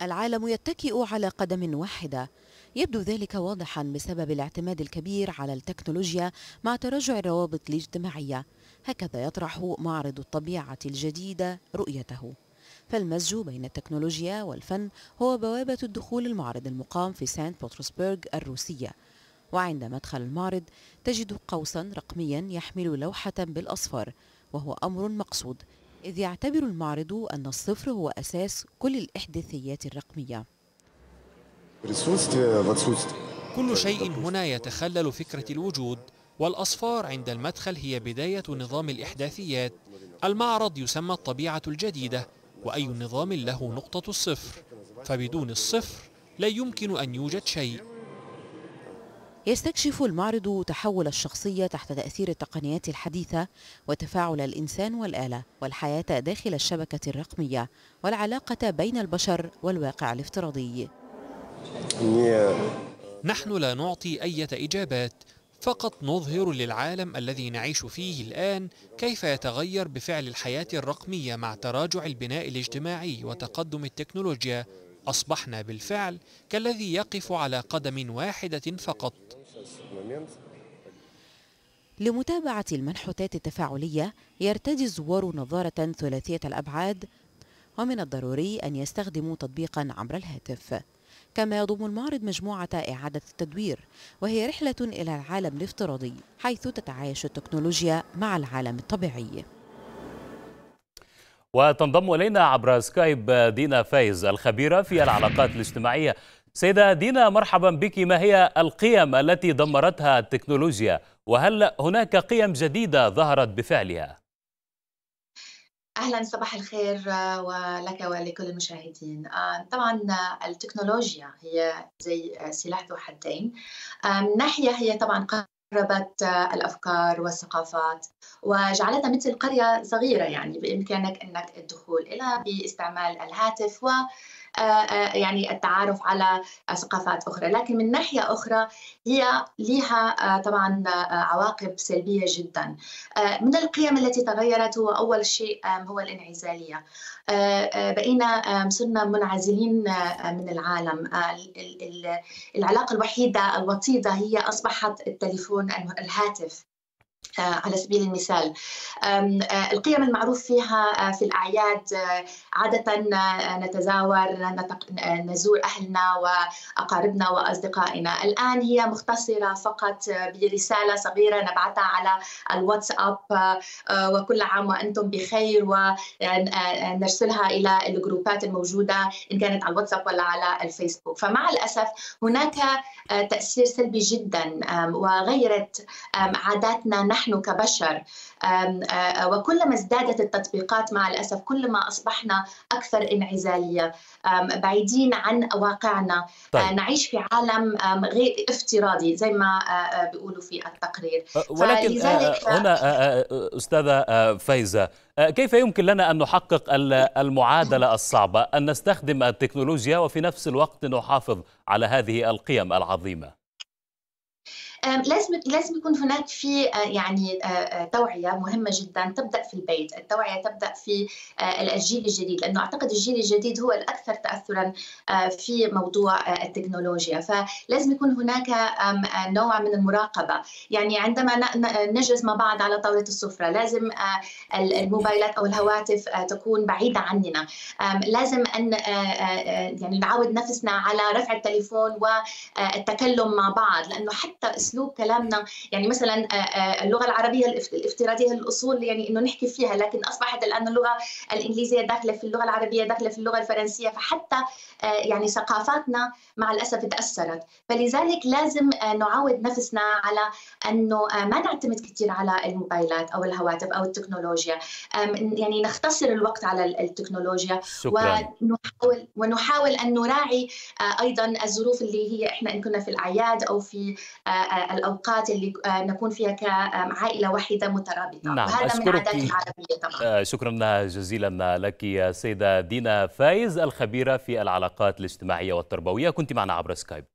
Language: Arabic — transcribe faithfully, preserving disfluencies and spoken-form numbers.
العالم يتكئ على قدم واحدة. يبدو ذلك واضحا بسبب الاعتماد الكبير على التكنولوجيا مع تراجع الروابط الاجتماعية. هكذا يطرح معرض الطبيعة الجديدة رؤيته. فالمزج بين التكنولوجيا والفن هو بوابة الدخول المعرض المقام في سانت بطرسبرغ الروسية. وعند مدخل المعرض تجد قوسا رقميا يحمل لوحة بالأصفر، وهو أمر مقصود، إذ يعتبر المعرض أن الصفر هو أساس كل الإحداثيات الرقمية. كل شيء هنا يتخلل فكرة الوجود، والأصفار عند المدخل هي بداية نظام الإحداثيات. المعرض يسمى الطبيعة الجديدة، وأي نظام له نقطة الصفر، فبدون الصفر لا يمكن أن يوجد شيء. يستكشف المعرض تحول الشخصية تحت تأثير التقنيات الحديثة، وتفاعل الإنسان والآلة، والحياة داخل الشبكة الرقمية، والعلاقة بين البشر والواقع الافتراضي. نحن لا نعطي أي إجابات، فقط نظهر للعالم الذي نعيش فيه الآن كيف يتغير بفعل الحياة الرقمية مع تراجع البناء الاجتماعي وتقدم التكنولوجيا. أصبحنا بالفعل كالذي يقف على قدم واحدة فقط. لمتابعة المنحوتات التفاعلية يرتدي الزوار نظارة ثلاثية الأبعاد، ومن الضروري أن يستخدموا تطبيقا عبر الهاتف. كما يضم المعرض مجموعة إعادة التدوير، وهي رحلة إلى العالم الافتراضي حيث تتعايش التكنولوجيا مع العالم الطبيعي. وتنضم إلينا عبر سكايب دينا فايز الخبيرة في العلاقات الاجتماعية. سيدة دينا، مرحبا بك. ما هي القيم التي دمرتها التكنولوجيا، وهل هناك قيم جديدة ظهرت بفعلها؟ أهلا، صباح الخير ولك ولكل المشاهدين. طبعا التكنولوجيا هي زي سلاح ذو حدين. من ناحية هي طبعا قربت الأفكار والثقافات وجعلتها مثل قرية صغيرة، يعني بإمكانك أنك الدخول إلى باستعمال الهاتف و يعني التعارف على ثقافات أخرى. لكن من ناحية أخرى هي لها طبعا عواقب سلبية جدا. من القيم التي تغيرت هو أول شيء هو الانعزالية. بقينا صرنا منعزلين من العالم. العلاقة الوحيدة الوطيدة هي أصبحت التليفون الهاتف على سبيل المثال. القيم المعروف فيها في الأعياد عادة نتزاور، نزور أهلنا وأقاربنا وأصدقائنا. الآن هي مختصرة فقط برسالة صغيرة نبعثها على الواتساب، وكل عام وأنتم بخير، ونرسلها إلى الجروبات الموجودة إن كانت على الواتساب ولا على الفيسبوك. فمع الأسف هناك تأثير سلبي جدا، وغيرت عاداتنا نحن كبشر. وكلما ازدادت التطبيقات مع الأسف كلما أصبحنا أكثر انعزالية، بعيدين عن واقعنا. طيب. نعيش في عالم غير افتراضي زي ما بيقولوا في التقرير. ولكن هنا أستاذة فايزة، كيف يمكن لنا أن نحقق المعادلة الصعبة، أن نستخدم التكنولوجيا وفي نفس الوقت نحافظ على هذه القيم العظيمة؟ لازم لازم يكون هناك في يعني توعية مهمة جدا تبدأ في البيت. التوعية تبدأ في الجيل الجديد، لأنه أعتقد الجيل الجديد هو الأكثر تأثرا في موضوع التكنولوجيا. فلازم يكون هناك نوع من المراقبة. يعني عندما نجلس مع بعض على طاولة السفرة لازم الموبايلات أو الهواتف تكون بعيدة عننا. لازم أن يعني نعود نفسنا على رفع التليفون والتكلم مع بعض، لأنه حتى أسلوب كلامنا، يعني مثلا اللغة العربية الافتراضية الأصول يعني إنه نحكي فيها، لكن أصبحت الآن اللغة الإنجليزية داخلة في اللغة العربية، داخلة في اللغة الفرنسية، فحتى يعني ثقافاتنا مع الأسف تأثرت. فلذلك لازم نعود نفسنا على أنه ما نعتمد كثير على الموبايلات أو الهواتف أو التكنولوجيا، يعني نختصر الوقت على التكنولوجيا. شكراً. ونحاول ونحاول أن نراعي أيضا الظروف اللي هي إحنا إن كنا في الأعياد أو في الأوقات اللي نكون فيها كعائلة واحدة مترابطة. نعم، وهذا من عادات العربية طبعا. شكرا جزيلا لك يا سيدة دينا فايز الخبيرة في العلاقات الاجتماعية والتربوية، كنت معنا عبر سكايب.